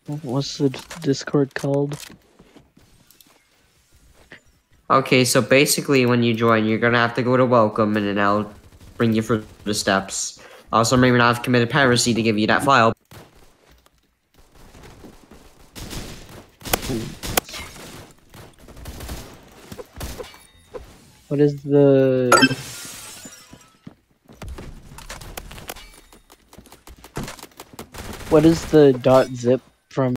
What's the Discord called? Okay, so basically when you join, you're gonna have to go to welcome and then I'll bring you through the steps. Also, maybe not have committed piracy to give you that file. What is the... What is the .zip